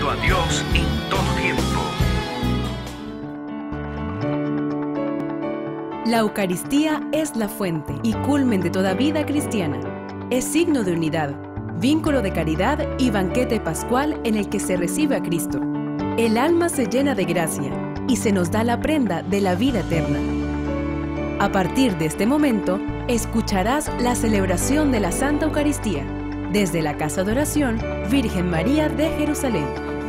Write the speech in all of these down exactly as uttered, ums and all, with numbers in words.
a Dios en todo tiempo. La Eucaristía es la fuente y culmen de toda vida cristiana. Es signo de unidad, vínculo de caridad y banquete pascual en el que se recibe a Cristo. El alma se llena de gracia y se nos da la prenda de la vida eterna. A partir de este momento, escucharás la celebración de la Santa Eucaristía desde la Casa de Oración Virgen María de Jerusalén.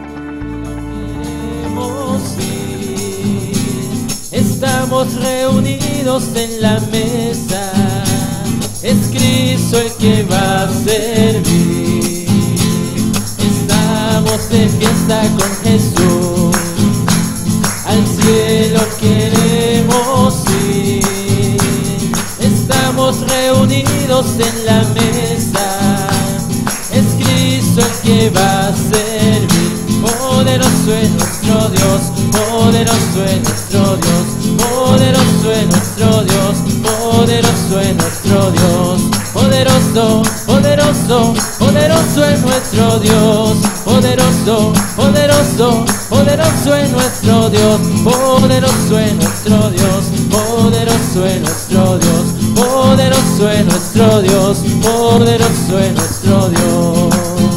Estamos reunidos en la mesa, es Cristo el que va a servir. Estamos de fiesta con Jesús, al cielo queremos ir. Estamos reunidos en la mesa, es Cristo el que va a servir. Poderoso es nuestro Dios, poderoso es nuestro Dios, poderoso es nuestro Dios, poderoso es nuestro Dios, poderoso, poderoso, poderoso es nuestro Dios, poderoso, poderoso, poderoso es nuestro Dios, poderoso es nuestro Dios, poderoso es nuestro Dios, poderoso es nuestro Dios, poderoso es nuestro Dios.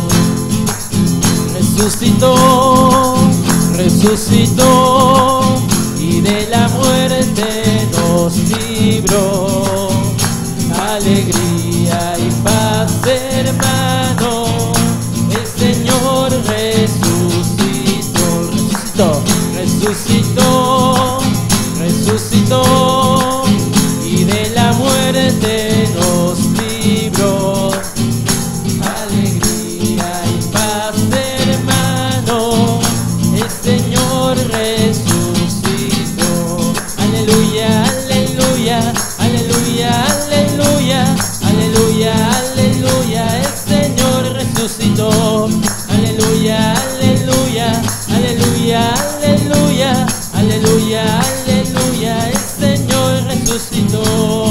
Resucitó, resucitó y de la muerte nos libró. Alegría y paz, hermano, el Señor resucitó, resucitó, resucitó, resucitó y de la muerte nos libró. Alegría y paz, hermano, el Señor resucitó. Aleluya, aleluya, aleluya, aleluya, aleluya, aleluya, el Señor resucitó. Aleluya, aleluya, aleluya, aleluya, aleluya, aleluya, el Señor resucitó.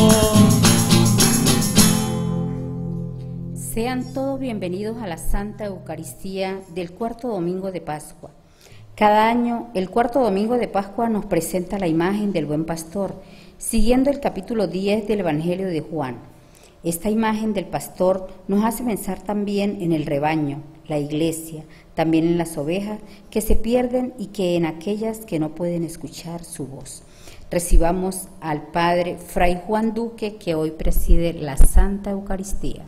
Sean todos bienvenidos a la Santa Eucaristía del cuarto domingo de Pascua. Cada año, el cuarto domingo de Pascua nos presenta la imagen del Buen Pastor, siguiendo el capítulo diez del Evangelio de Juan. Esta imagen del pastor nos hace pensar también en el rebaño, la iglesia, también en las ovejas que se pierden y que en aquellas que no pueden escuchar su voz. Recibamos al Padre Fray Juan Duque, que hoy preside la Santa Eucaristía.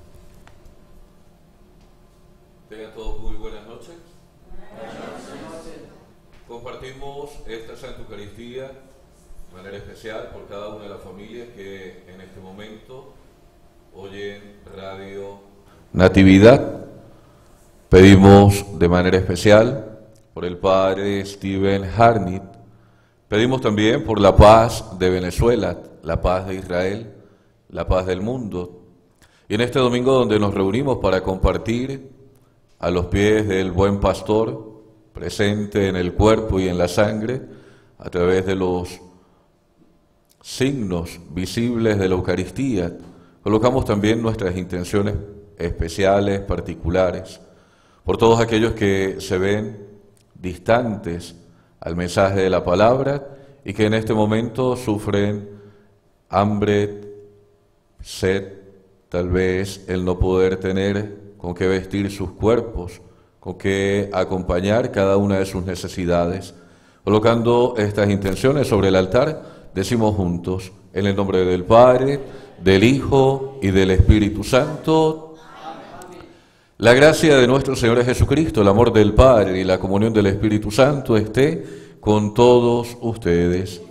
Tengan todos muy buenas noches. Buenas noches. Compartimos esta Santa Eucaristía de manera especial por cada una de las familias que en este momento oyen Radio Natividad. Pedimos de manera especial por el Padre Steven Harnett. Pedimos también por la paz de Venezuela, la paz de Israel, la paz del mundo. Y en este domingo donde nos reunimos para compartir a los pies del Buen Pastor, presente en el cuerpo y en la sangre, a través de los signos visibles de la Eucaristía, colocamos también nuestras intenciones especiales, particulares, por todos aquellos que se ven distantes al mensaje de la palabra y que en este momento sufren hambre, sed, tal vez el no poder tener con qué vestir sus cuerpos, con qué acompañar cada una de sus necesidades. Colocando estas intenciones sobre el altar, decimos juntos, en el nombre del Padre, del Hijo y del Espíritu Santo. Amén. La gracia de nuestro Señor Jesucristo, el amor del Padre y la comunión del Espíritu Santo esté con todos ustedes.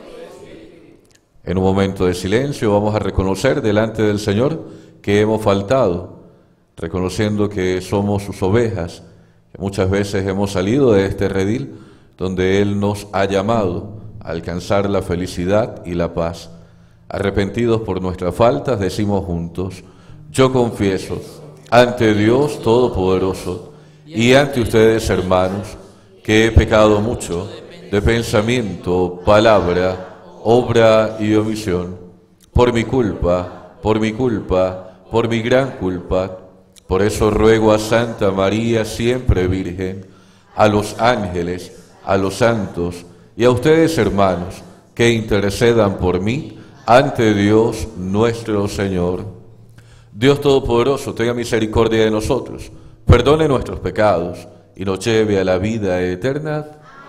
En un momento de silencio vamos a reconocer delante del Señor que hemos faltado, reconociendo que somos sus ovejas, que muchas veces hemos salido de este redil donde Él nos ha llamado a alcanzar la felicidad y la paz. Arrepentidos por nuestras faltas, decimos juntos, yo confieso ante Dios Todopoderoso y ante ustedes, hermanos, que he pecado mucho de pensamiento, palabra, obra y omisión, por mi culpa, por mi culpa, por mi gran culpa. Por eso ruego a Santa María, siempre Virgen, a los ángeles, a los santos y a ustedes, hermanos, que intercedan por mí ante Dios nuestro Señor. Dios Todopoderoso, tenga misericordia de nosotros, perdone nuestros pecados y nos lleve a la vida eterna.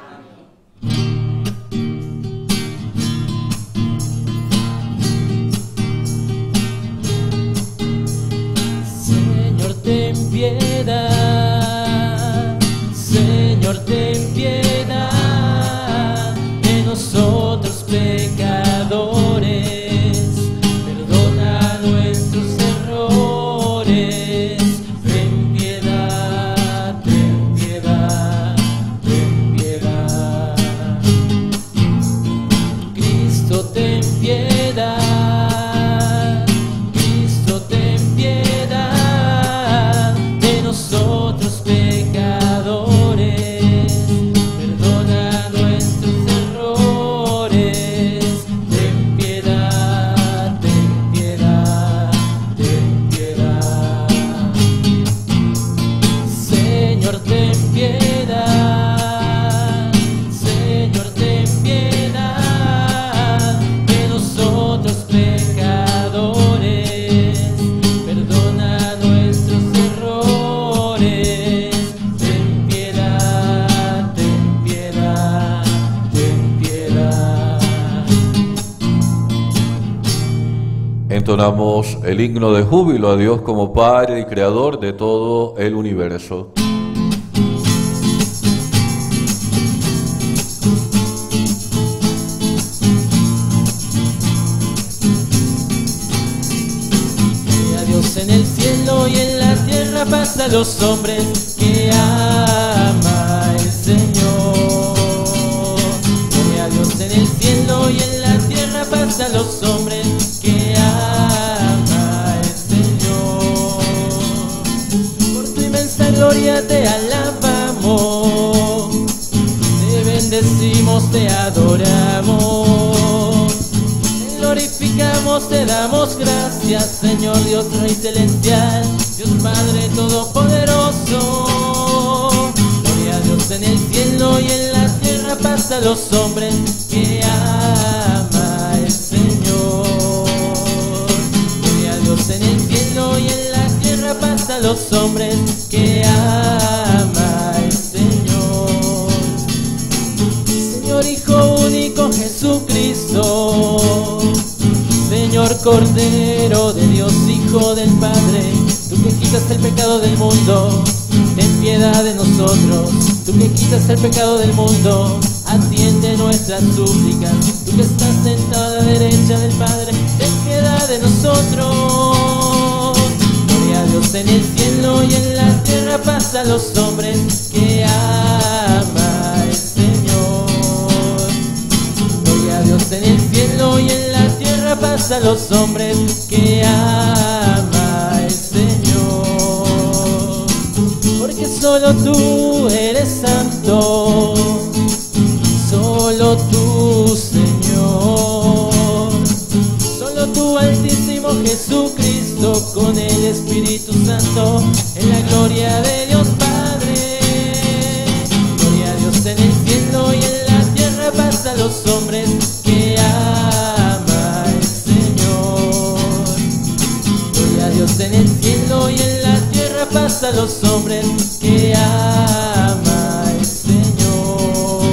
Señor, ten piedad, Señor, ten piedad de nosotros pecadores, perdona nuestros errores, ten piedad, ten piedad, ten piedad. Cristo, ten piedad, Cristo, ten piedad de nosotros pecadores, perdona nuestros errores, ten piedad, ten piedad, ten piedad. Señor, ten piedad, Señor, ten piedad de nosotros pecadores, perdona nuestros errores, ten piedad, ten piedad, ten piedad. Entonamos el himno de júbilo a Dios como Padre y Creador de todo el universo. Gloria a Dios en el cielo y en la tierra, paz a los hombres que ama el Señor. Gloria a Dios en el cielo y en la tierra, paz a los hombres que ama el Señor. Por tu inmensa gloria te alabamos, te bendecimos, te adoramos, te glorificamos, te damos gracias, Señor Dios Rey Celestial, Dios Padre Todopoderoso. Gloria a Dios en el cielo y en la tierra, paz a los hombres que ama el Señor. Gloria a Dios en el cielo y en la tierra, paz a los hombres que ama el Señor. Señor Hijo único Jesucristo, Señor Cordero de Dios, Hijo del Padre, tú que quitas el pecado del mundo, ten piedad de nosotros. Tú que quitas el pecado del mundo, atiende nuestras súplicas. Tú que estás sentado a la derecha del Padre, ten piedad de nosotros. Gloria a Dios en el cielo y en la tierra, paz a los hombres que ama el Señor. Gloria a Dios en el cielo y en la tierra, paz a los hombres que ama el Señor. Porque solo tú eres santo, solo tú, Señor, solo tú, Altísimo Jesucristo, con el Espíritu Santo, en la gloria de Dios Padre. Gloria a Dios en el cielo y en la tierra, paz a los hombres que ama el Señor. Gloria a Dios en el cielo y en la tierra, paz a los hombres que ama el Señor.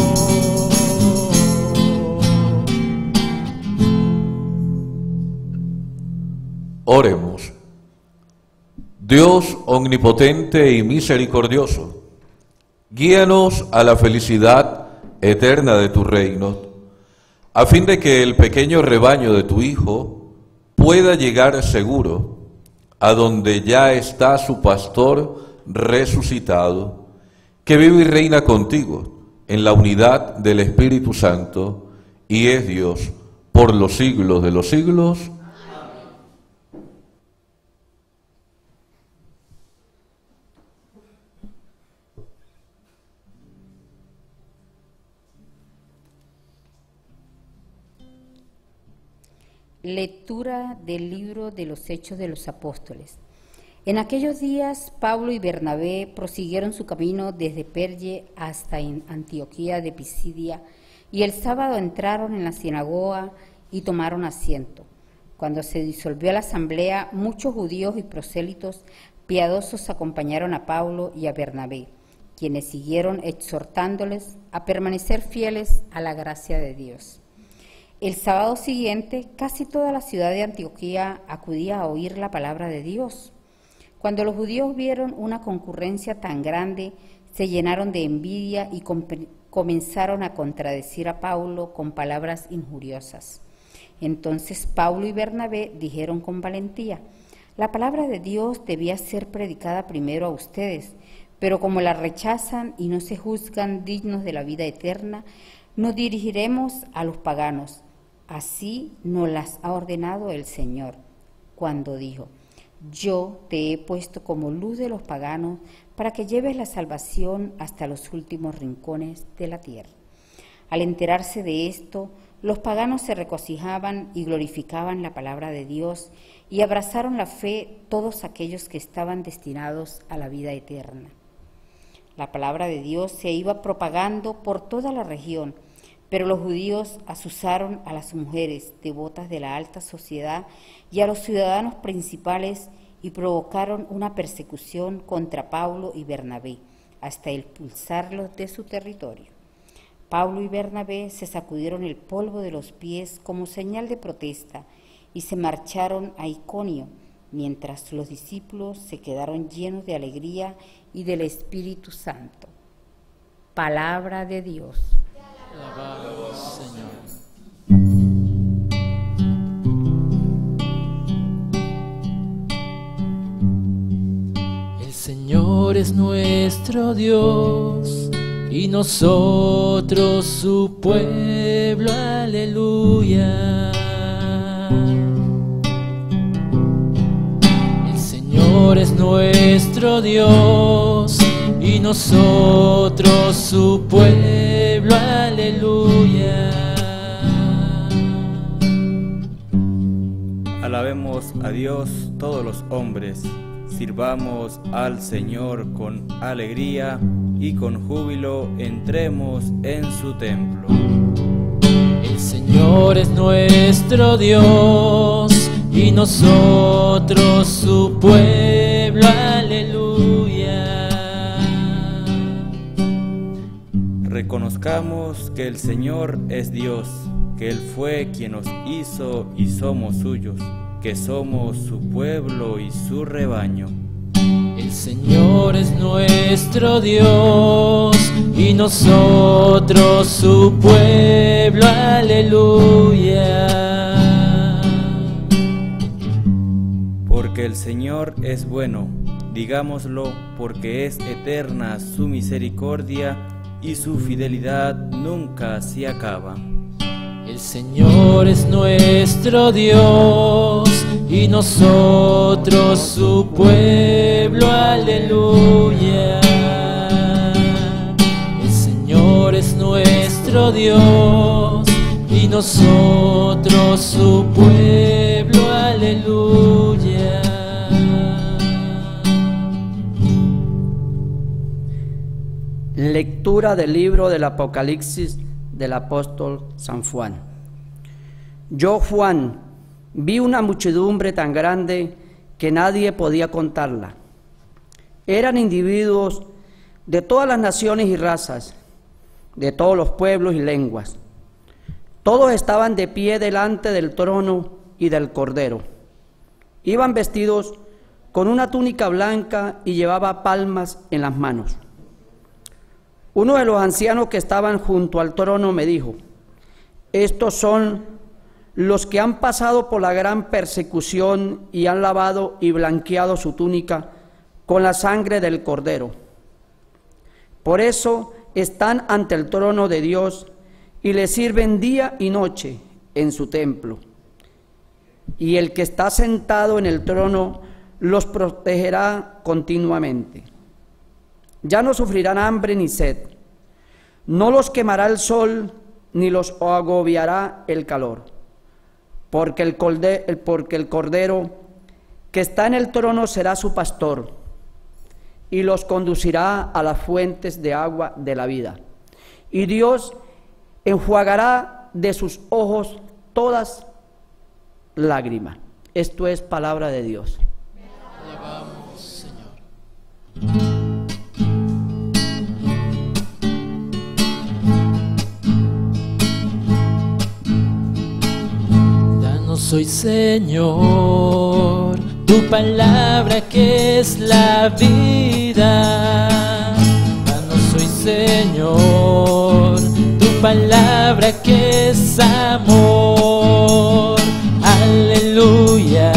Oremos. Dios omnipotente y misericordioso, guíanos a la felicidad eterna de tu reino, a fin de que el pequeño rebaño de tu Hijo pueda llegar seguro a donde ya está su pastor resucitado, que vive y reina contigo en la unidad del Espíritu Santo, y es Dios por los siglos de los siglos. Lectura del libro de los Hechos de los Apóstoles. En aquellos días, Pablo y Bernabé prosiguieron su camino desde Perge hasta Antioquía de Pisidia, y el sábado entraron en la sinagoga y tomaron asiento. Cuando se disolvió la asamblea, muchos judíos y prosélitos piadosos acompañaron a Pablo y a Bernabé, quienes siguieron exhortándoles a permanecer fieles a la gracia de Dios. El sábado siguiente, casi toda la ciudad de Antioquía acudía a oír la palabra de Dios. Cuando los judíos vieron una concurrencia tan grande, se llenaron de envidia y comenzaron a contradecir a Pablo con palabras injuriosas. Entonces Pablo y Bernabé dijeron con valentía: la palabra de Dios debía ser predicada primero a ustedes, pero como la rechazan y no se juzgan dignos de la vida eterna, nos dirigiremos a los paganos. Así nos las ha ordenado el Señor, cuando dijo: yo te he puesto como luz de los paganos para que lleves la salvación hasta los últimos rincones de la tierra. Al enterarse de esto, los paganos se regocijaban y glorificaban la palabra de Dios y abrazaron la fe todos aquellos que estaban destinados a la vida eterna. La palabra de Dios se iba propagando por toda la región, pero los judíos asusaron a las mujeres devotas de la alta sociedad y a los ciudadanos principales y provocaron una persecución contra Pablo y Bernabé, hasta expulsarlos de su territorio. Pablo y Bernabé se sacudieron el polvo de los pies como señal de protesta y se marcharon a Iconio, mientras los discípulos se quedaron llenos de alegría y del Espíritu Santo. Palabra de Dios. Alabado, Señor. El Señor es nuestro Dios y nosotros su pueblo, aleluya. El Señor es nuestro Dios y nosotros su pueblo, aleluya. Alabemos a Dios todos los hombres, sirvamos al Señor con alegría y con júbilo entremos en su templo. El Señor es nuestro Dios y nosotros su pueblo, aleluya. Reconozcamos que el Señor es Dios, que Él fue quien nos hizo y somos suyos, que somos su pueblo y su rebaño. El Señor es nuestro Dios y nosotros su pueblo, aleluya. Porque el Señor es bueno, digámoslo, porque es eterna su misericordia y su fidelidad nunca se acaba. El Señor es nuestro Dios y nosotros su pueblo, aleluya. El Señor es nuestro Dios y nosotros su pueblo, aleluya. Lectura del libro del Apocalipsis del apóstol San Juan. Yo, Juan, vi una muchedumbre tan grande que nadie podía contarla. Eran individuos de todas las naciones y razas, de todos los pueblos y lenguas. Todos estaban de pie delante del trono y del Cordero. Iban vestidos con una túnica blanca y llevaba palmas en las manos. Uno de los ancianos que estaban junto al trono me dijo: estos son los que han pasado por la gran persecución y han lavado y blanqueado su túnica con la sangre del Cordero. Por eso están ante el trono de Dios y le sirven día y noche en su templo. Y el que está sentado en el trono los protegerá continuamente. Ya no sufrirán hambre ni sed, no los quemará el sol, ni los agobiará el calor, porque el, cordero, porque el Cordero que está en el trono será su pastor y los conducirá a las fuentes de agua de la vida. Y Dios enjuagará de sus ojos todas lágrimas. Esto es palabra de Dios. Alabamos, Señor. Danos hoy, Señor, tu palabra que es la vida. Danos hoy, Señor, tu palabra que es amor. Aleluya,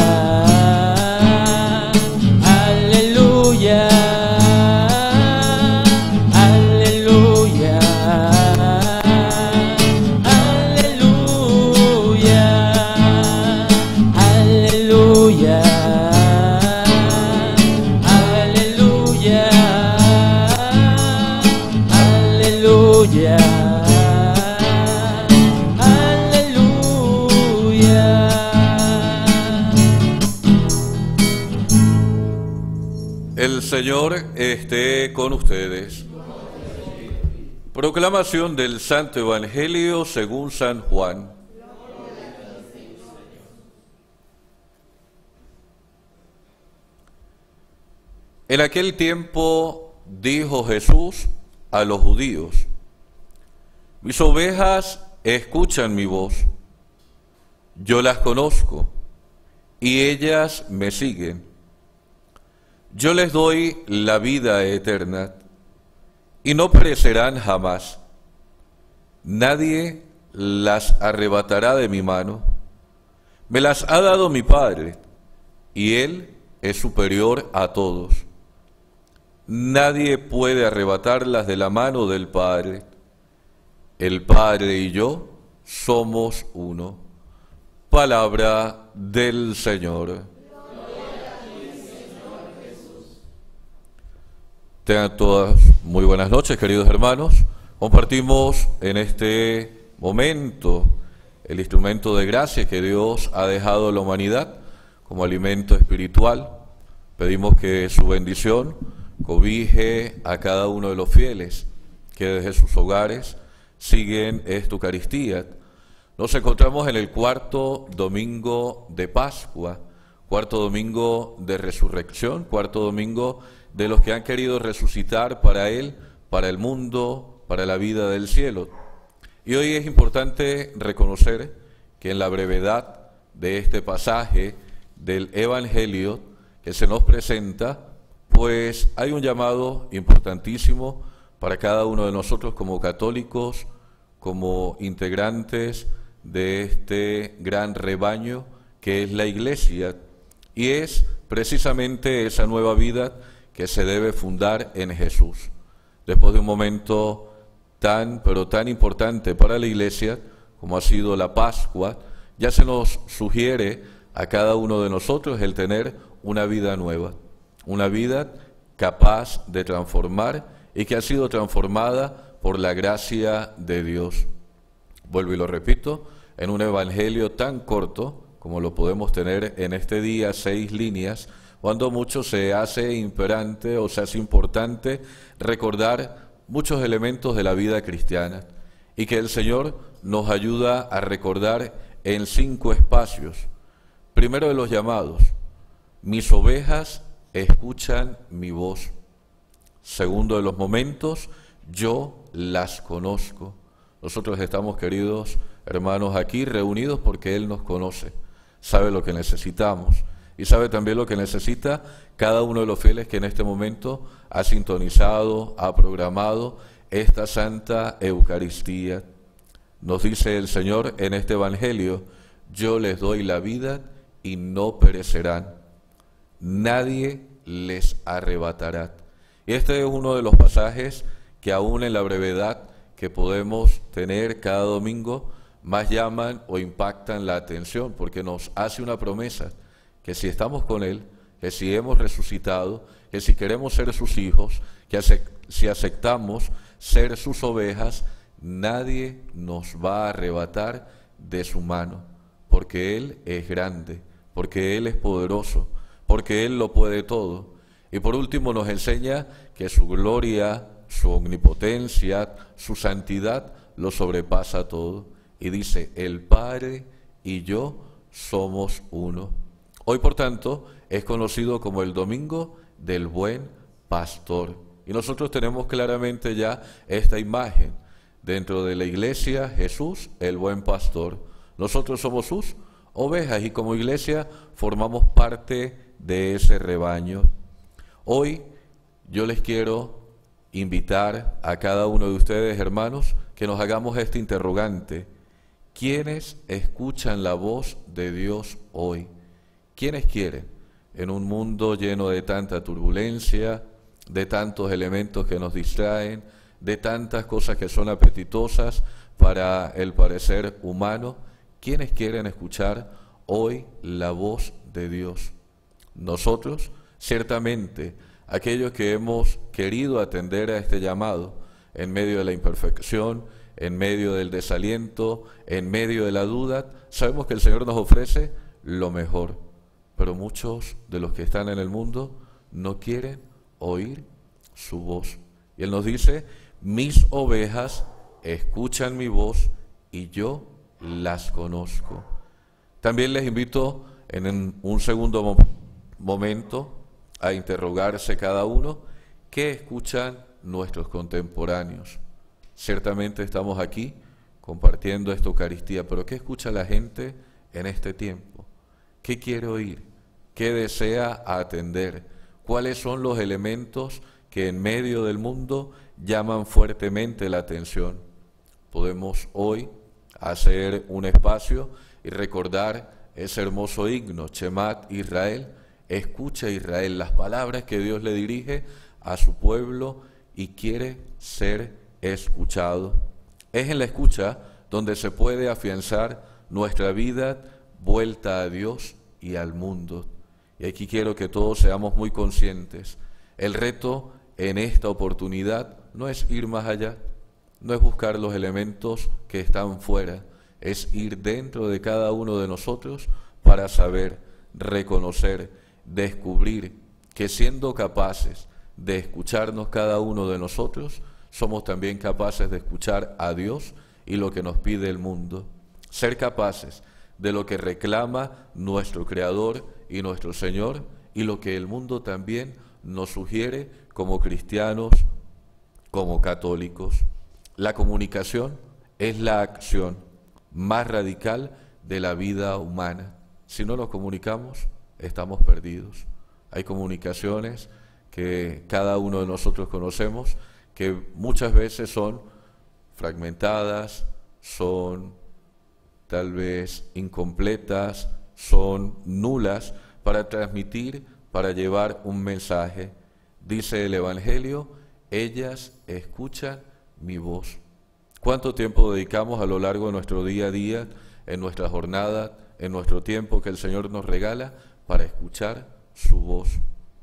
aleluya, aleluya, aleluya, aleluya, aleluya, aleluya. El Señor esté con ustedes. Proclamación del Santo Evangelio según San Juan. En aquel tiempo dijo Jesús a los judíos: mis ovejas escuchan mi voz, yo las conozco y ellas me siguen. Yo les doy la vida eterna y no perecerán jamás. Nadie las arrebatará de mi mano. Me las ha dado mi Padre y Él es superior a todos. Nadie puede arrebatarlas de la mano del Padre. El Padre y yo somos uno. Palabra del Señor. Tengan todas muy buenas noches, queridos hermanos. Compartimos en este momento el instrumento de gracia que Dios ha dejado a la humanidad como alimento espiritual. Pedimos que su bendición cobije a cada uno de los fieles que desde sus hogares siguen esta Eucaristía. Nos encontramos en el cuarto domingo de Pascua, cuarto domingo de resurrección, cuarto domingo de los que han querido resucitar para Él, para el mundo, para la vida del cielo. Y hoy es importante reconocer que en la brevedad de este pasaje del Evangelio que se nos presenta, pues hay un llamado importantísimo para cada uno de nosotros como católicos, como integrantes de este gran rebaño que es la Iglesia, y es precisamente esa nueva vida que se debe fundar en Jesús. Después de un momento tan, pero tan importante para la Iglesia, como ha sido la Pascua, ya se nos sugiere a cada uno de nosotros el tener una vida nueva, una vida capaz de transformar y que ha sido transformada por la gracia de Dios. Vuelvo y lo repito, en un evangelio tan corto como lo podemos tener en este día, seis líneas, cuando mucho se hace imperante o se hace importante recordar muchos elementos de la vida cristiana y que el Señor nos ayuda a recordar en cinco espacios. Primero de los llamados: mis ovejas escuchan mi voz. Segundo de los momentos: yo las conozco. Nosotros estamos, queridos hermanos, aquí reunidos porque Él nos conoce, sabe lo que necesitamos y sabe también lo que necesita cada uno de los fieles que en este momento ha sintonizado, ha programado esta Santa Eucaristía. Nos dice el Señor en este Evangelio: yo les doy la vida y no perecerán, nadie les arrebatará. Y este es uno de los pasajes que aún en la brevedad que podemos tener cada domingo más llaman o impactan la atención, porque nos hace una promesa que si estamos con Él, que si hemos resucitado, que si queremos ser sus hijos, que si aceptamos ser sus ovejas, nadie nos va a arrebatar de su mano, porque Él es grande, porque Él es poderoso, porque Él lo puede todo. Y por último nos enseña que su gloria, su omnipotencia, su santidad lo sobrepasa todo. Y dice, el Padre y yo somos uno. Hoy, por tanto, es conocido como el Domingo del Buen Pastor. Y nosotros tenemos claramente ya esta imagen. Dentro de la iglesia, Jesús, el Buen Pastor. Nosotros somos sus ovejas y como iglesia formamos parte de ese rebaño. Hoy yo les quiero invitar a cada uno de ustedes, hermanos, que nos hagamos este interrogante. ¿Quiénes escuchan la voz de Dios hoy? ¿Quiénes quieren, en un mundo lleno de tanta turbulencia, de tantos elementos que nos distraen, de tantas cosas que son apetitosas para el parecer humano, quiénes quieren escuchar hoy la voz de Dios? Nosotros, ciertamente, aquellos que hemos querido atender a este llamado, en medio de la imperfección, en medio del desaliento, en medio de la duda, sabemos que el Señor nos ofrece lo mejor, pero muchos de los que están en el mundo no quieren oír su voz. Y Él nos dice, mis ovejas escuchan mi voz y yo las conozco. También les invito en un segundo mo- momento a interrogarse cada uno, ¿qué escuchan nuestros contemporáneos? Ciertamente estamos aquí compartiendo esta Eucaristía, pero ¿qué escucha la gente en este tiempo? ¿Qué quiere oír? ¿Qué desea atender? ¿Cuáles son los elementos que en medio del mundo llaman fuertemente la atención? Podemos hoy hacer un espacio y recordar ese hermoso himno, Shemat Israel, escucha Israel, las palabras que Dios le dirige a su pueblo y quiere ser escuchado. Es en la escucha donde se puede afianzar nuestra vida vuelta a Dios y al mundo. Y aquí quiero que todos seamos muy conscientes. El reto en esta oportunidad no es ir más allá, no es buscar los elementos que están fuera, es ir dentro de cada uno de nosotros para saber, reconocer, descubrir que siendo capaces de escucharnos cada uno de nosotros, somos también capaces de escuchar a Dios y lo que nos pide el mundo. Ser capaces de lo que reclama nuestro Creador y nuestro Señor y lo que el mundo también nos sugiere como cristianos, como católicos. La comunicación es la acción más radical de la vida humana. Si no nos comunicamos, estamos perdidos. Hay comunicaciones que cada uno de nosotros conocemos que muchas veces son fragmentadas, son tal vez incompletas, son nulas para transmitir, para llevar un mensaje. Dice el Evangelio, ellas escuchan mi voz. ¿Cuánto tiempo dedicamos a lo largo de nuestro día a día, en nuestra jornada, en nuestro tiempo que el Señor nos regala para escuchar su voz?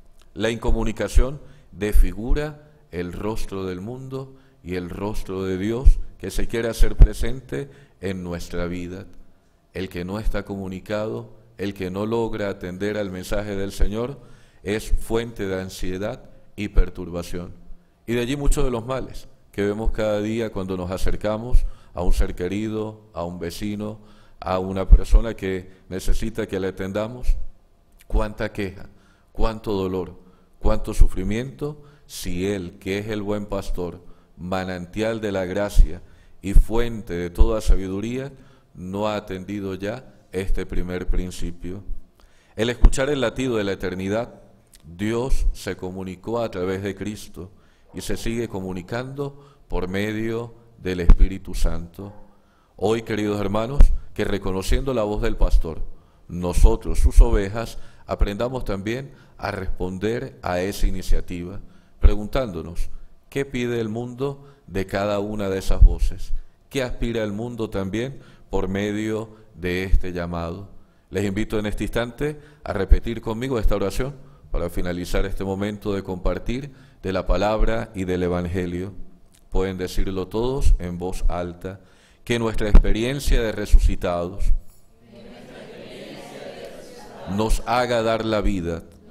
La incomunicación desfigura el rostro del mundo y el rostro de Dios que se quiere hacer presente en nuestra vida. El que no está comunicado, el que no logra atender al mensaje del Señor, es fuente de ansiedad y perturbación. Y de allí muchos de los males que vemos cada día cuando nos acercamos a un ser querido, a un vecino, a una persona que necesita que le atendamos. Cuánta queja, cuánto dolor, cuánto sufrimiento, si Él, que es el buen pastor, manantial de la gracia y fuente de toda sabiduría, no ha atendido ya este primer principio. El escuchar el latido de la eternidad, Dios se comunicó a través de Cristo y se sigue comunicando por medio del Espíritu Santo. Hoy, queridos hermanos, que reconociendo la voz del pastor, nosotros, sus ovejas, aprendamos también a responder a esa iniciativa, preguntándonos, ¿qué pide el mundo de cada una de esas voces? ¿Qué aspira el mundo también por medio de este llamado? Les invito en este instante a repetir conmigo esta oración para finalizar este momento de compartir de la palabra y del Evangelio. Pueden decirlo todos en voz alta, que nuestra experiencia de resucitados nos haga dar la vida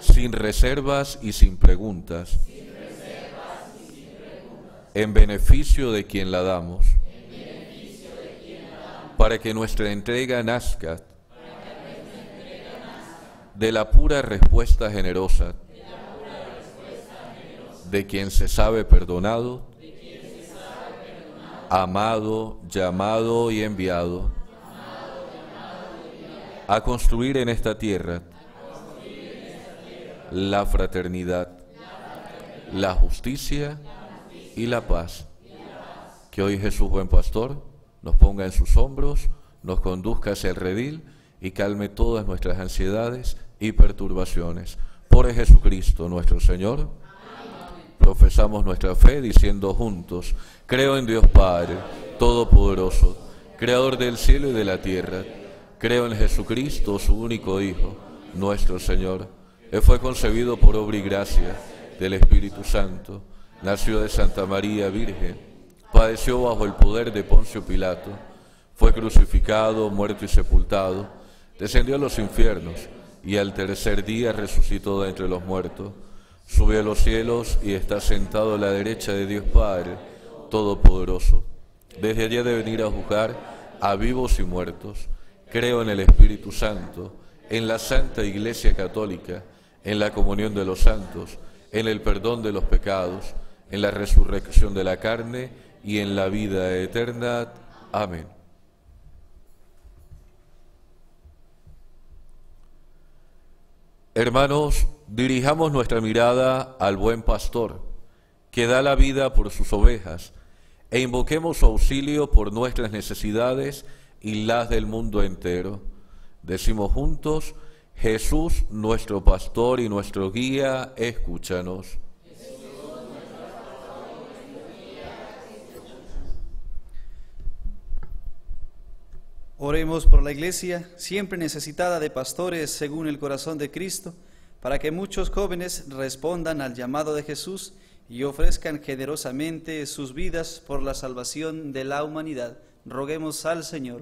sin reservas y sin preguntas, en beneficio de quien la damos, para que nuestra entrega nazca de la pura respuesta generosa de quien se sabe perdonado, amado, llamado y enviado a construir en esta tierra la fraternidad, la justicia y la paz. Que hoy Jesús, buen pastor, nos ponga en sus hombros, nos conduzca hacia el redil y calme todas nuestras ansiedades y perturbaciones. Por Jesucristo nuestro Señor. Amén. Profesamos nuestra fe diciendo juntos: creo en Dios Padre Todopoderoso, Creador del cielo y de la tierra. Creo en Jesucristo, su único Hijo, nuestro Señor. Él fue concebido por obra y gracia del Espíritu Santo. Nació de Santa María Virgen. Padeció bajo el poder de Poncio Pilato. Fue crucificado, muerto y sepultado. Descendió a los infiernos y al tercer día resucitó de entre los muertos. Subió a los cielos y está sentado a la derecha de Dios Padre Todopoderoso. Desde allí ha de venir a juzgar a vivos y muertos. Creo en el Espíritu Santo, en la Santa Iglesia Católica, en la comunión de los santos, en el perdón de los pecados, en la resurrección de la carne y en la vida eterna. Amén. Hermanos, dirijamos nuestra mirada al buen pastor, que da la vida por sus ovejas, e invoquemos su auxilio por nuestras necesidades y las del mundo entero. Decimos juntos: Jesús, nuestro pastor y nuestro guía, escúchanos. Oremos por la Iglesia, siempre necesitada de pastores según el corazón de Cristo, para que muchos jóvenes respondan al llamado de Jesús y ofrezcan generosamente sus vidas por la salvación de la humanidad. Roguemos al Señor.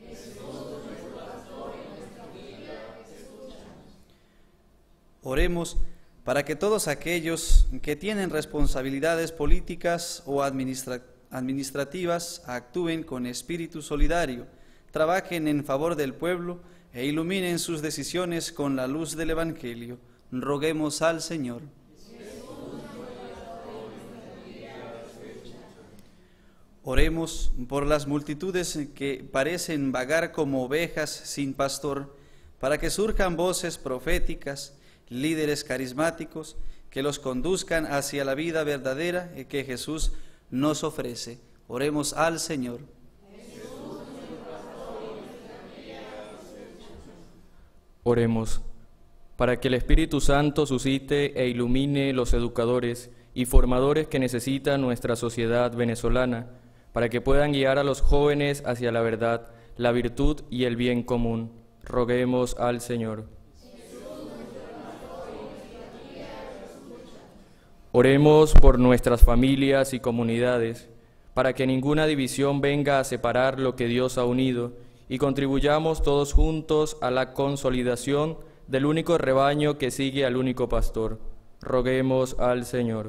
Oremos para que todos aquellos que tienen responsabilidades políticas o administra- administrativas actúen con espíritu solidario, trabajen en favor del pueblo e iluminen sus decisiones con la luz del Evangelio. Roguemos al Señor. Oremos por las multitudes que parecen vagar como ovejas sin pastor, para que surjan voces proféticas, líderes carismáticos, que los conduzcan hacia la vida verdadera que Jesús nos ofrece. Oremos al Señor. Oremos para que el Espíritu Santo suscite e ilumine los educadores y formadores que necesita nuestra sociedad venezolana, para que puedan guiar a los jóvenes hacia la verdad, la virtud y el bien común. Roguemos al Señor. Oremos por nuestras familias y comunidades, para que ninguna división venga a separar lo que Dios ha unido, y contribuyamos todos juntos a la consolidación del único rebaño que sigue al único pastor. Roguemos al Señor.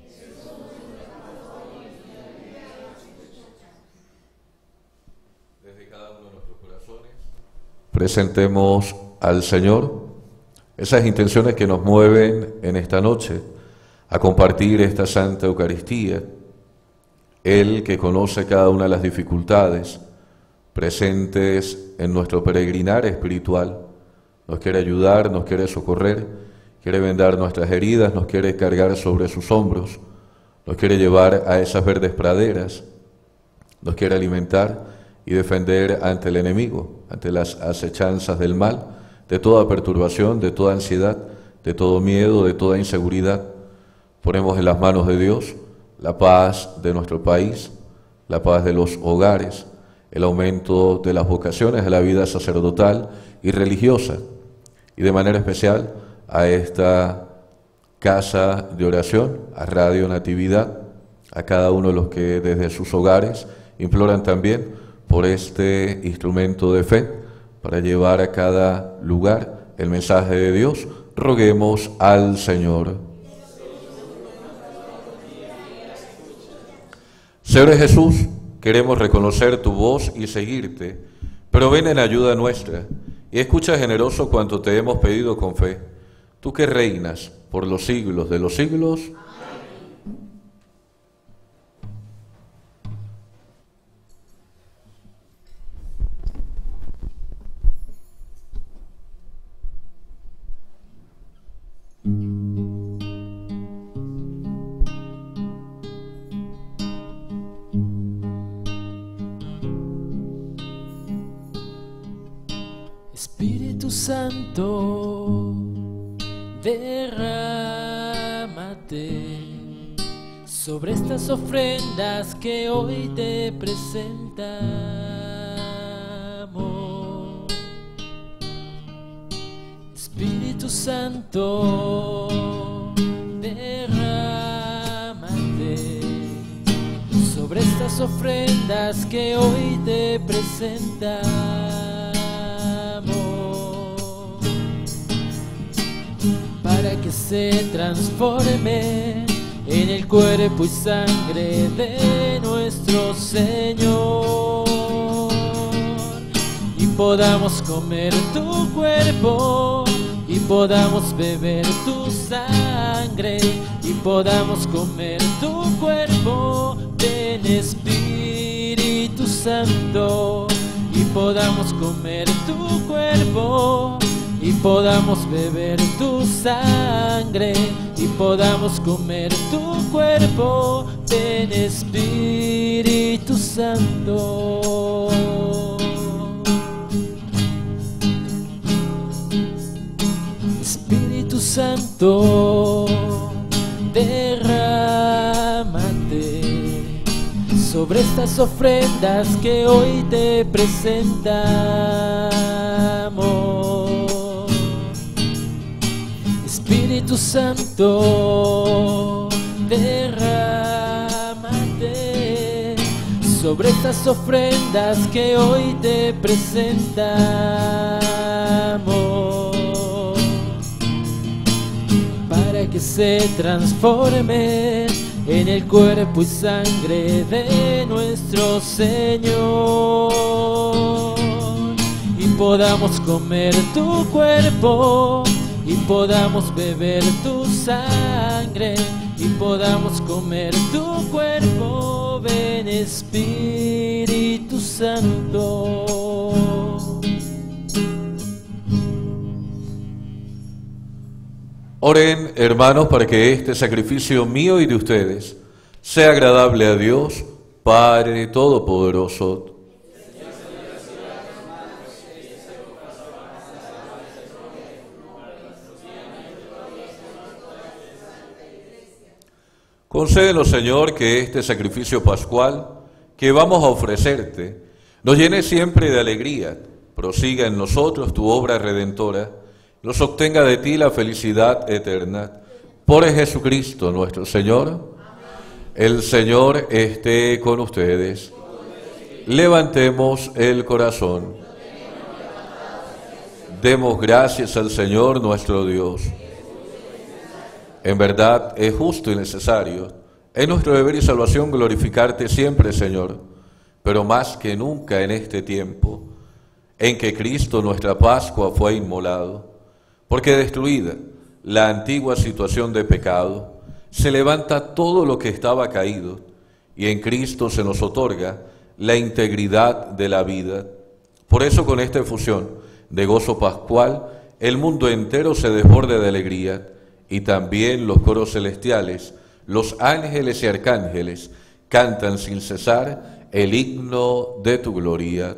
Desde cada uno de nuestros corazones presentemos al Señor esas intenciones que nos mueven en esta noche a compartir esta Santa Eucaristía. Él, que conoce cada una de las dificultades presentes en nuestro peregrinar espiritual, nos quiere ayudar, nos quiere socorrer, quiere vendar nuestras heridas, nos quiere cargar sobre sus hombros, nos quiere llevar a esas verdes praderas, nos quiere alimentar y defender ante el enemigo, ante las acechanzas del mal, de toda perturbación, de toda ansiedad, de todo miedo, de toda inseguridad. Ponemos en las manos de Dios la paz de nuestro país, la paz de los hogares, el aumento de las vocaciones a la vida sacerdotal y religiosa, y de manera especial a esta casa de oración, a Radio Natividad, a cada uno de los que desde sus hogares imploran también por este instrumento de fe para llevar a cada lugar el mensaje de Dios roguemos al Señor. Señor Jesús, queremos reconocer tu voz y seguirte, pero ven en ayuda nuestra y escucha generoso cuanto te hemos pedido con fe, tú que reinas por los siglos de los siglos. Espíritu Santo, derrámate sobre estas ofrendas que hoy te presentamos. Espíritu Santo, derrámate sobre estas ofrendas que hoy te presentamos, para que se transforme en el cuerpo y sangre de nuestro Señor, y podamos comer tu cuerpo, y podamos beber tu sangre, y podamos comer tu cuerpo. Ven Espíritu Santo, y podamos comer tu cuerpo, y podamos beber tu sangre, y podamos comer tu cuerpo. Ven Espíritu Santo. Espíritu Santo, derrámate sobre estas ofrendas que hoy te presentamos. Espíritu Santo, derrámate sobre estas ofrendas que hoy te presentamos, para que se transforme en el cuerpo y sangre de nuestro Señor, y podamos comer tu cuerpo, y podamos beber tu sangre, y podamos comer tu cuerpo. Ven Espíritu Santo. Oren, hermanos, para que este sacrificio mío y de ustedes sea agradable a Dios, Padre Todopoderoso. Concédenos, Señor, que este sacrificio pascual que vamos a ofrecerte nos llene siempre de alegría, prosiga en nosotros tu obra redentora, nos obtenga de ti la felicidad eterna. Por Jesucristo nuestro Señor. El Señor esté con ustedes. Levantemos el corazón. Demos gracias al Señor nuestro Dios. En verdad es justo y necesario, es nuestro deber y salvación glorificarte siempre, Señor, pero más que nunca en este tiempo, en que Cristo nuestra Pascua fue inmolado, porque destruida la antigua situación de pecado, se levanta todo lo que estaba caído, y en Cristo se nos otorga la integridad de la vida. Por eso, con esta efusión de gozo pascual, el mundo entero se desborde de alegría, y también los coros celestiales, los ángeles y arcángeles, cantan sin cesar el himno de tu gloria.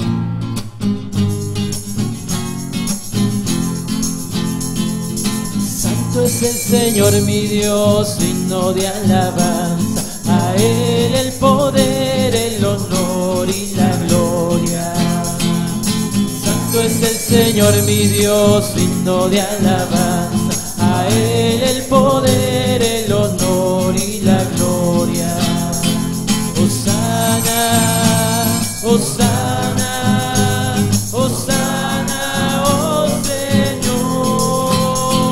Santo es el Señor mi Dios, digno de alabanza, a Él el poder, el honor y la gloria. Santo es el Señor mi Dios, digno de alabanza, a Él el poder, el honor y la gloria. Hosana, Hosana, Hosana, oh Señor.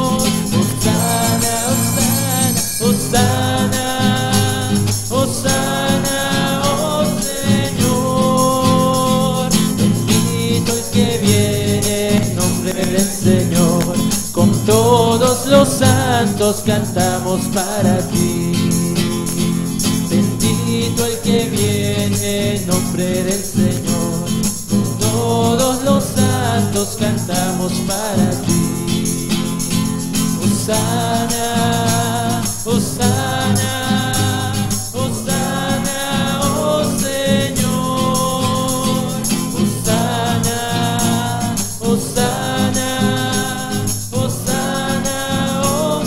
santos cantamos para ti. Bendito el que viene en nombre del Señor. Todos los santos cantamos para ti. Hosana, Hosana, Hosana, oh Señor. Hosana, Hosana, Hosana, oh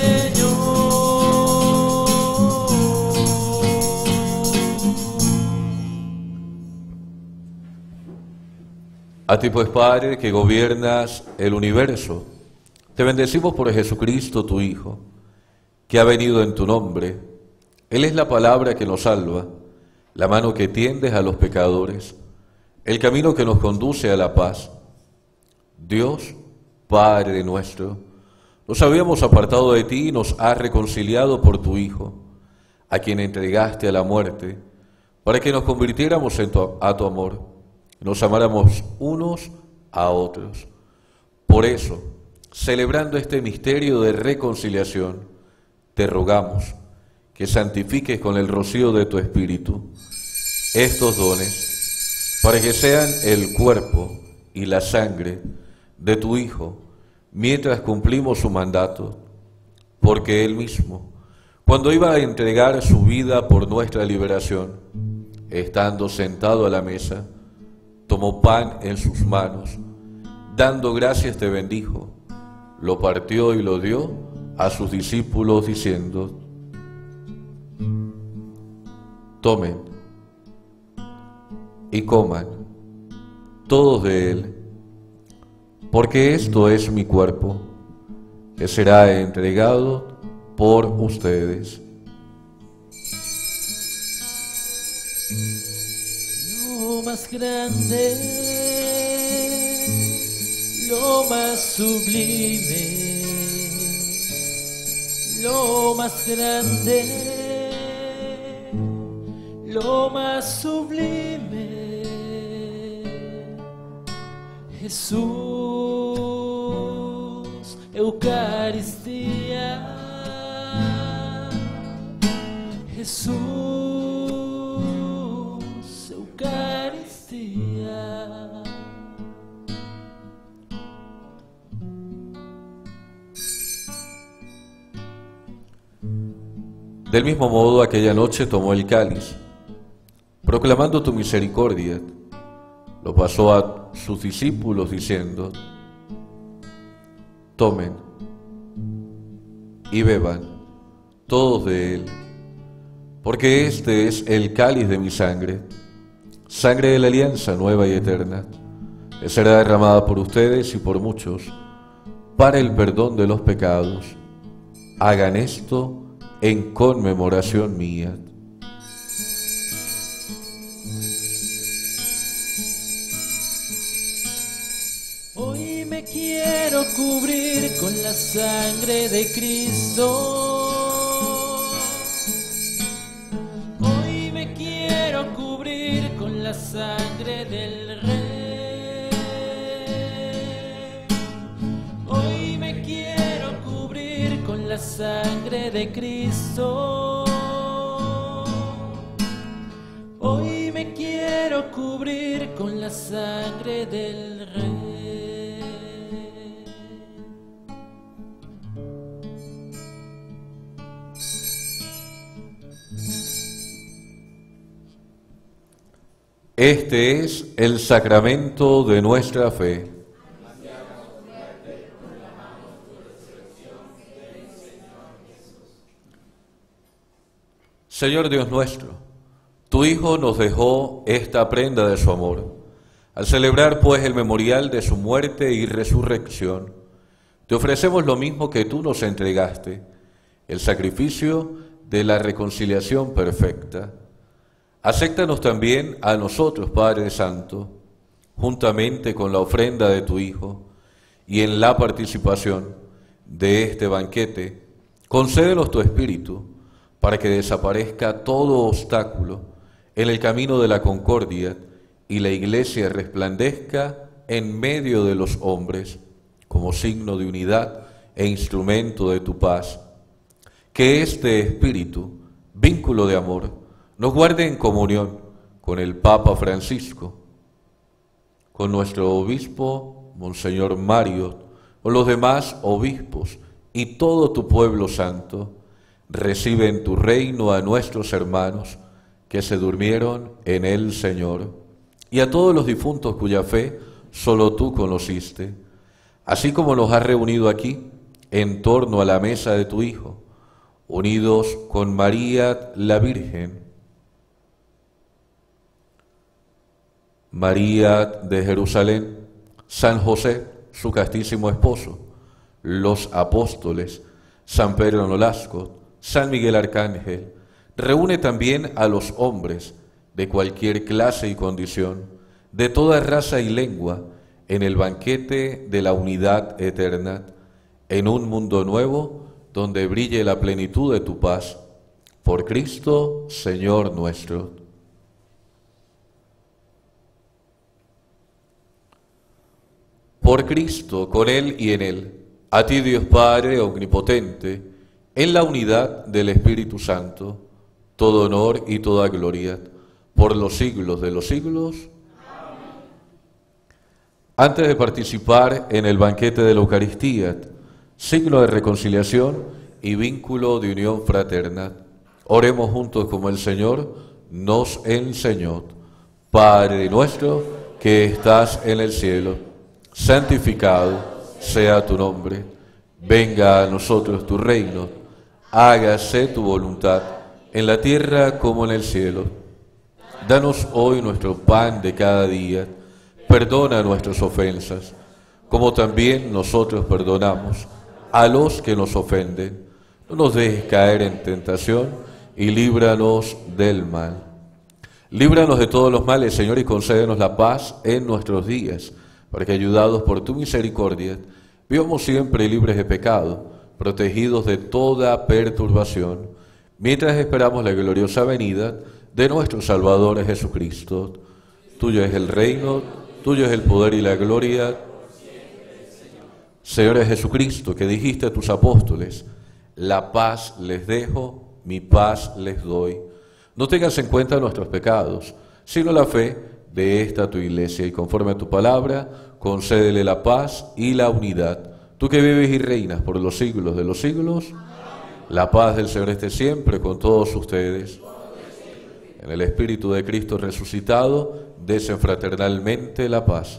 A ti pues, Padre, que gobiernas el universo, te bendecimos por Jesucristo, tu Hijo, que ha venido en tu nombre. Él es la palabra que nos salva, la mano que tiendes a los pecadores, el camino que nos conduce a la paz. Dios, Padre nuestro, nos habíamos apartado de ti y nos has reconciliado por tu Hijo, a quien entregaste a la muerte, para que nos convirtiéramos en tu, a tu amor, y nos amáramos unos a otros. Por eso, celebrando este misterio de reconciliación, te rogamos que santifiques con el rocío de tu Espíritu estos dones, para que sean el cuerpo y la sangre de tu Hijo, mientras cumplimos su mandato, porque Él mismo, cuando iba a entregar su vida por nuestra liberación, estando sentado a la mesa, tomó pan en sus manos, dando gracias te bendijo, lo partió y lo dio a sus discípulos diciendo: tomen y coman todos de él, porque esto es mi cuerpo, que será entregado por ustedes. Lo más grande, lo más sublime, lo más grande, lo más sublime, Jesús, Eucaristía, Jesús, Eucaristía. Del mismo modo, aquella noche tomó el cáliz, proclamando tu misericordia, lo pasó a sus discípulos diciendo: tomen y beban todos de él, porque este es el cáliz de mi sangre, sangre de la alianza nueva y eterna, que será derramada por ustedes y por muchos para el perdón de los pecados. Hagan esto en conmemoración mía. Hoy me quiero cubrir con la sangre de Cristo. Hoy me quiero cubrir con la sangre del Rey. Hoy me quiero cubrir con la sangre de Cristo. Hoy me quiero cubrir con la sangre del Rey. Este es el sacramento de nuestra fe. Señor Dios nuestro, tu Hijo nos dejó esta prenda de su amor. Al celebrar pues el memorial de su muerte y resurrección, te ofrecemos lo mismo que tú nos entregaste, el sacrificio de la reconciliación perfecta. Acéptanos también a nosotros, Padre Santo, juntamente con la ofrenda de tu Hijo, y en la participación de este banquete, concédenos tu Espíritu, para que desaparezca todo obstáculo en el camino de la concordia y la Iglesia resplandezca en medio de los hombres como signo de unidad e instrumento de tu paz. Que este espíritu, vínculo de amor, nos guarde en comunión con el Papa Francisco, con nuestro obispo, Monseñor Mario, con los demás obispos y todo tu pueblo santo. Recibe en tu reino a nuestros hermanos que se durmieron en el Señor, y a todos los difuntos cuya fe solo tú conociste, así como nos has reunido aquí en torno a la mesa de tu Hijo, unidos con María la Virgen, María de Jerusalén, San José, su castísimo esposo, los apóstoles, San Pedro Nolasco, San Miguel Arcángel. Reúne también a los hombres de cualquier clase y condición, de toda raza y lengua, en el banquete de la unidad eterna, en un mundo nuevo donde brille la plenitud de tu paz. Por Cristo, Señor nuestro. Por Cristo, con Él y en Él, a ti Dios Padre omnipotente, en la unidad del Espíritu Santo, todo honor y toda gloria, por los siglos de los siglos. Amén. Antes de participar en el banquete de la Eucaristía, signo de reconciliación y vínculo de unión fraterna, oremos juntos como el Señor nos enseñó. Padre nuestro que estás en el cielo, santificado sea tu nombre, venga a nosotros tu reino, hágase tu voluntad, en la tierra como en el cielo. Danos hoy nuestro pan de cada día, perdona nuestras ofensas, como también nosotros perdonamos a los que nos ofenden. No nos dejes caer en tentación y líbranos del mal. Líbranos de todos los males, Señor, y concédenos la paz en nuestros días, para que, ayudados por tu misericordia, vivamos siempre libres de pecado, protegidos de toda perturbación, mientras esperamos la gloriosa venida de nuestro Salvador Jesucristo. Tuyo es el reino, tuyo es el poder y la gloria. Señor Jesucristo, que dijiste a tus apóstoles, la paz les dejo, mi paz les doy. No tengas en cuenta nuestros pecados, sino la fe de esta tu iglesia, y conforme a tu palabra, concédele la paz y la unidad. Tú que vives y reinas por los siglos de los siglos, la paz del Señor esté siempre con todos ustedes. En el Espíritu de Cristo resucitado, desen fraternalmente la paz.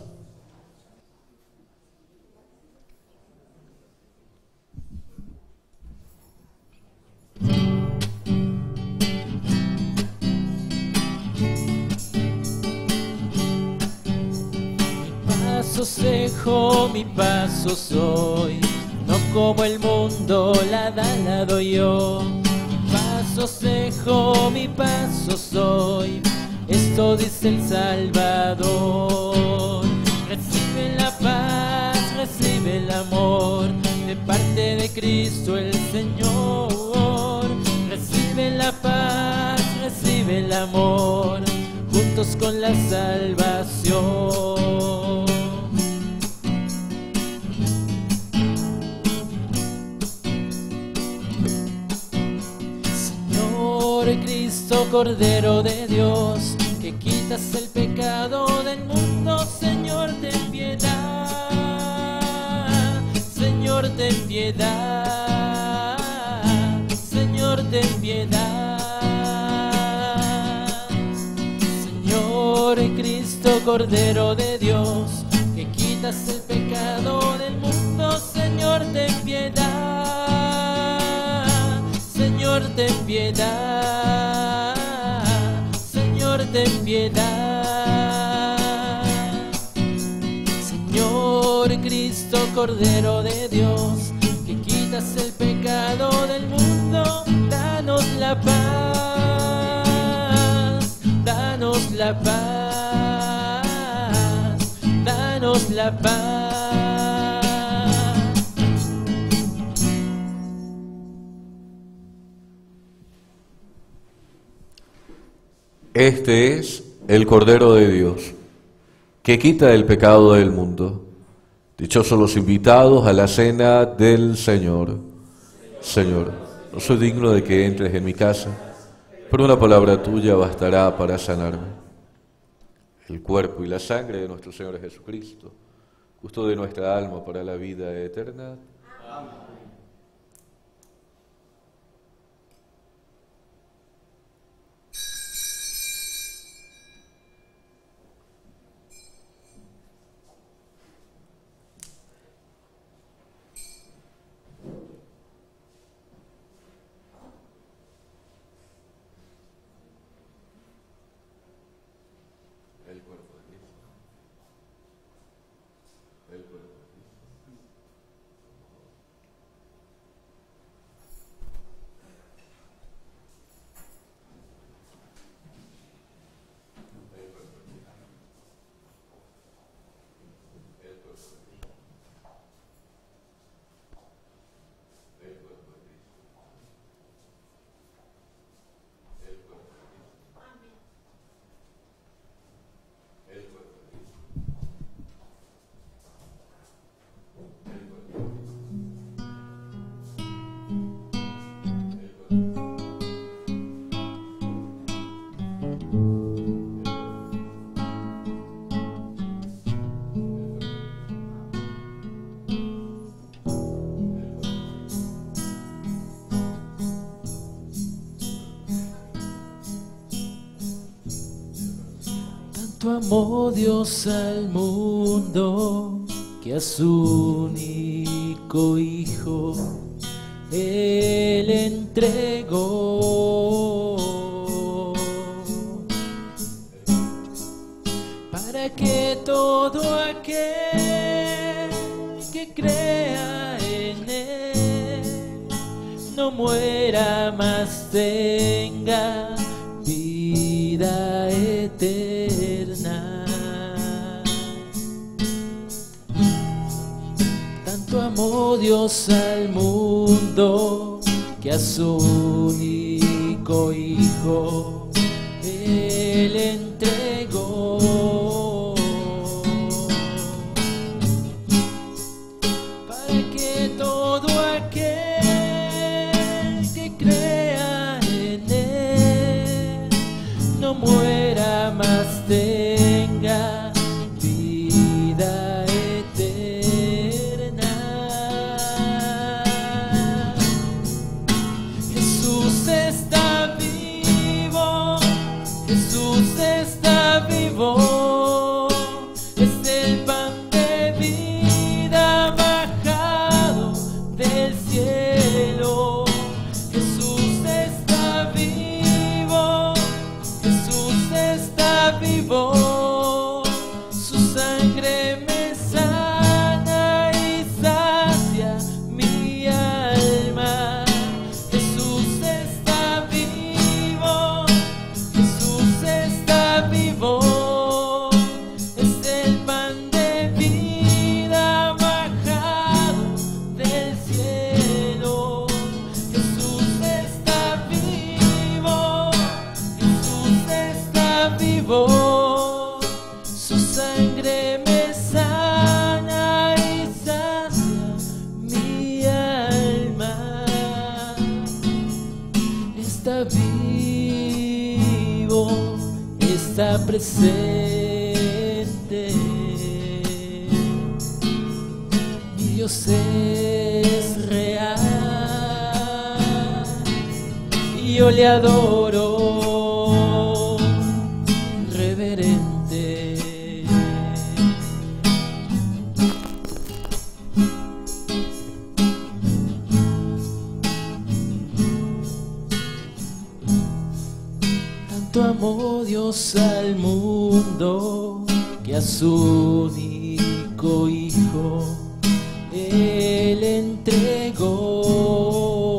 Pasos dejo, mi paso soy, no como el mundo la da, la doy yo. Pasos dejo, mi paso soy, esto dice el Salvador. Recibe la paz, recibe el amor, de parte de Cristo el Señor. Recibe la paz, recibe el amor, juntos con la salvación. Cristo, Cordero de Dios, que quitas el pecado del mundo, Señor, ten piedad, Señor, ten piedad, Señor, ten piedad. Señor Cristo, Cordero de Dios, que quitas el pecado del mundo, Señor, ten piedad, Señor, ten piedad, Señor, ten piedad. Señor Cristo, Cordero de Dios, que quitas el pecado del mundo, danos la paz, danos la paz, danos la paz. Este es el Cordero de Dios, que quita el pecado del mundo. Dichosos los invitados a la cena del Señor. Señor, No soy digno de que entres en mi casa, pero una palabra tuya bastará para sanarme. El cuerpo y la sangre de nuestro Señor Jesucristo, justo de nuestra alma para la vida eterna. Amén. Amó Dios al mundo que a su único Hijo Él entregó, para que todo aquel que crea en Él no muera, mas tenga vida eterna. Tanto amó Dios al mundo que a su único Hijo Él entregó, para que todo aquel que crea en Él no muera, mas tenga vida eterna. Jesús está vivo, Jesús está vivo, es el pan de vida bajado del cielo. Jesús está vivo, Jesús está vivo, su sangre me sana y sacia mi alma. Jesús está vivo, Jesús está vivo, es el pan de vida bajado del cielo. Jesús está vivo, Jesús está vivo, su sangre me sana y sacia mi alma. Está vivo, está presente, mi Dios es real y yo le adoro reverente. Tanto amó Dios al mundo que a su único Hijo Él entregó,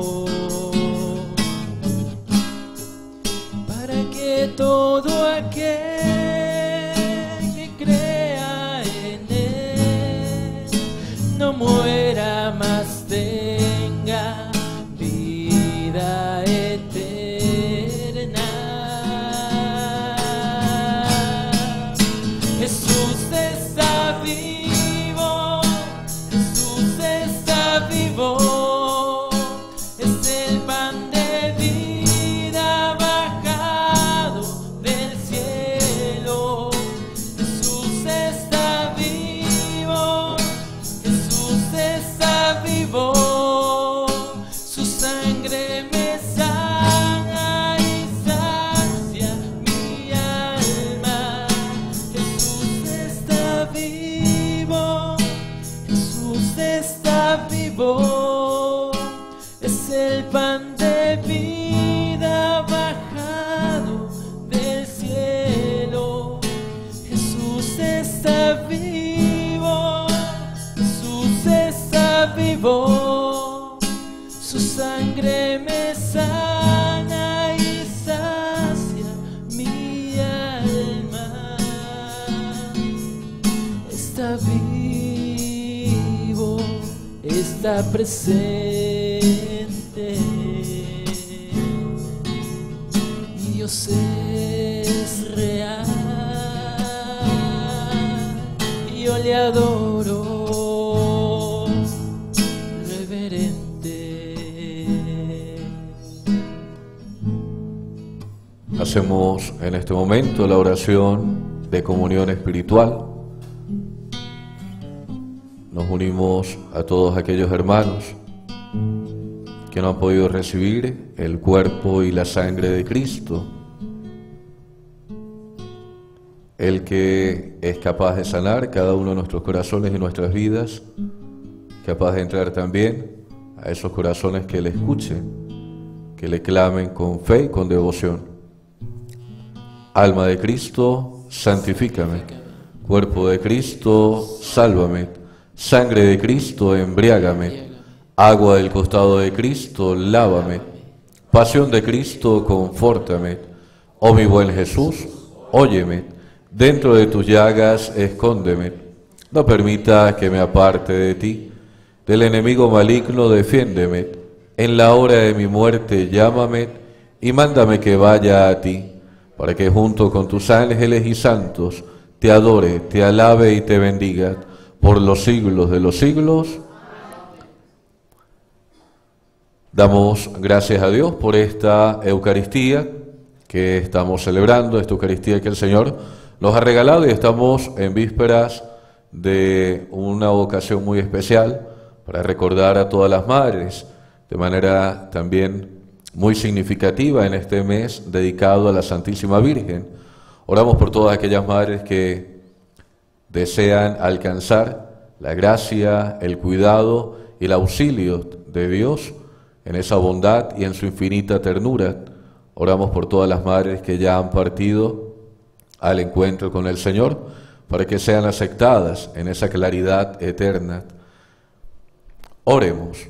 para que todo aquel que crea en Él no muera, mas tenga vida eterna. Jesús está vivo, Jesús está vivo, es el está presente. Mi Dios es real, yo le adoro reverente. Hacemos en este momento la oración de comunión espiritual. Nos unimos a todos aquellos hermanos que no han podido recibir el cuerpo y la sangre de Cristo, el que es capaz de sanar cada uno de nuestros corazones y nuestras vidas, capaz de entrar también a esos corazones que le escuchen, que le clamen con fe y con devoción. Alma de Cristo, santifícame. Cuerpo de Cristo, sálvame. Sangre de Cristo, embriágame. Agua del costado de Cristo, lávame. Pasión de Cristo, confórtame. Oh mi buen Jesús, óyeme. Dentro de tus llagas, escóndeme. No permita que me aparte de ti. Del enemigo maligno, defiéndeme. En la hora de mi muerte, llámame y mándame que vaya a ti, para que junto con tus ángeles y santos te adore, te alabe y te bendiga por los siglos de los siglos. Damos gracias a Dios por esta Eucaristía que estamos celebrando, esta Eucaristía que el Señor nos ha regalado, y estamos en vísperas de una ocasión muy especial para recordar a todas las madres, de manera también muy significativa en este mes dedicado a la Santísima Virgen. Oramos por todas aquellas madres que desean alcanzar la gracia, el cuidado y el auxilio de Dios en esa bondad y en su infinita ternura. Oramos por todas las madres que ya han partido al encuentro con el Señor, para que sean aceptadas en esa claridad eterna. Oremos.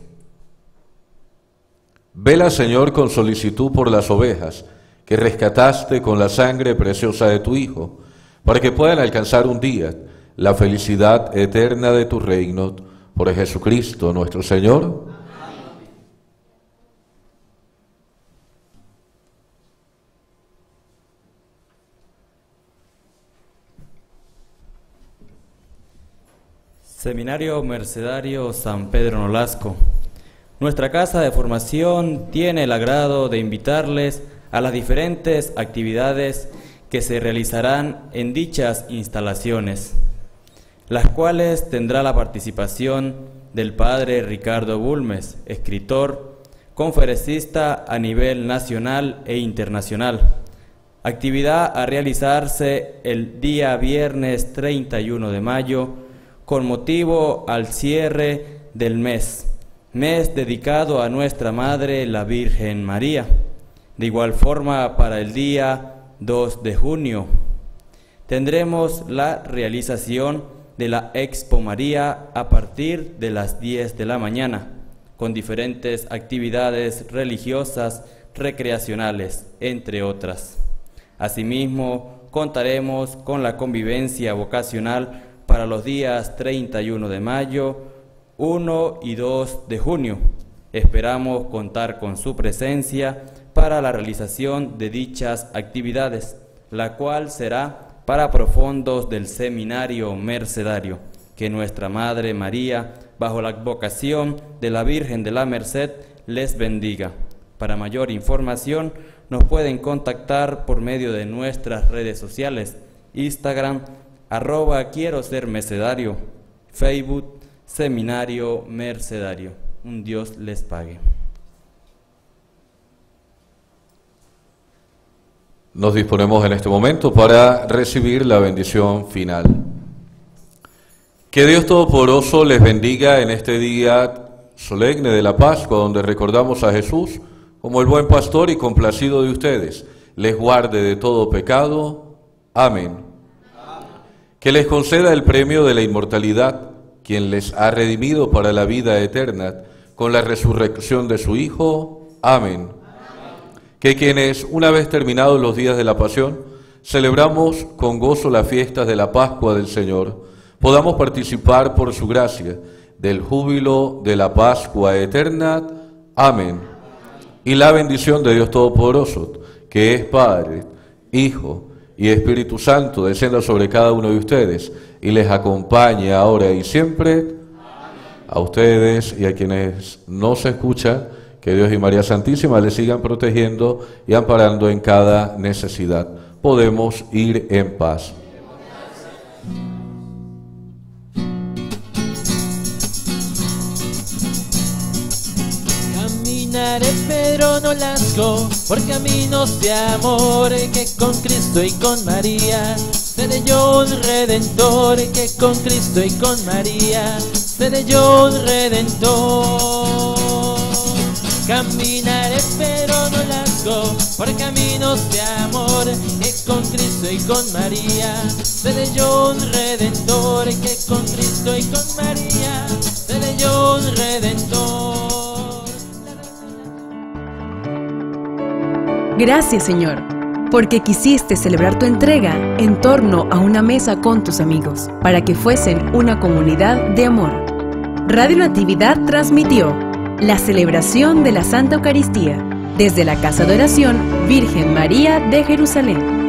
Vela, Señor, con solicitud por las ovejas que rescataste con la sangre preciosa de tu Hijo, para que puedan alcanzar un día la felicidad eterna de tu reino, por Jesucristo nuestro Señor. Seminario Mercedario San Pedro Nolasco. Nuestra casa de formación tiene el agrado de invitarles a las diferentes actividades que se realizarán en dichas instalaciones, las cuales tendrá la participación del Padre Ricardo Bulmes, escritor, conferencista a nivel nacional e internacional. Actividad a realizarse el día viernes treinta y uno de mayo, con motivo al cierre del mes, mes dedicado a nuestra Madre la Virgen María. De igual forma, para el día dos de junio, tendremos la realización de la Expo María a partir de las diez de la mañana, con diferentes actividades religiosas, recreacionales, entre otras. Asimismo, contaremos con la convivencia vocacional para los días treinta y uno de mayo, uno y dos de junio. Esperamos contar con su presencia para la realización de dichas actividades, la cual será para profundos del Seminario Mercedario. Que nuestra Madre María, bajo la advocación de la Virgen de la Merced, les bendiga. Para mayor información, nos pueden contactar por medio de nuestras redes sociales: Instagram, arroba quiero ser mercedario, Facebook, Seminario Mercedario. Un Dios les pague. Nos disponemos en este momento para recibir la bendición final. Que Dios Todopoderoso les bendiga en este día solemne de la Pascua, donde recordamos a Jesús como el buen pastor y complacido de ustedes. Les guarde de todo pecado. Amén. Que les conceda el premio de la inmortalidad, quien les ha redimido para la vida eterna con la resurrección de su Hijo. Amén. Que quienes, una vez terminados los días de la pasión, celebramos con gozo las fiestas de la Pascua del Señor, podamos participar por su gracia del júbilo de la Pascua eterna. Amén. Y la bendición de Dios Todopoderoso, que es Padre, Hijo y Espíritu Santo, descienda sobre cada uno de ustedes y les acompañe ahora y siempre. Amén. A ustedes y a quienes no se escuchan, que Dios y María Santísima les sigan protegiendo y amparando en cada necesidad. Podemos ir en paz. Caminaré, Pedro Nolasco, por caminos de amor, que con Cristo y con María seré yo un redentor, que con Cristo y con María seré yo un redentor. Caminaré, Pedro Nolasco, por caminos de amor, que con Cristo y con María seré yo un redentor, que con Cristo y con María seré yo un redentor. Gracias, Señor, porque quisiste celebrar tu entrega en torno a una mesa con tus amigos, para que fuesen una comunidad de amor. Radio Natividad transmitió la celebración de la Santa Eucaristía desde la Casa de Oración Virgen María de Jerusalén.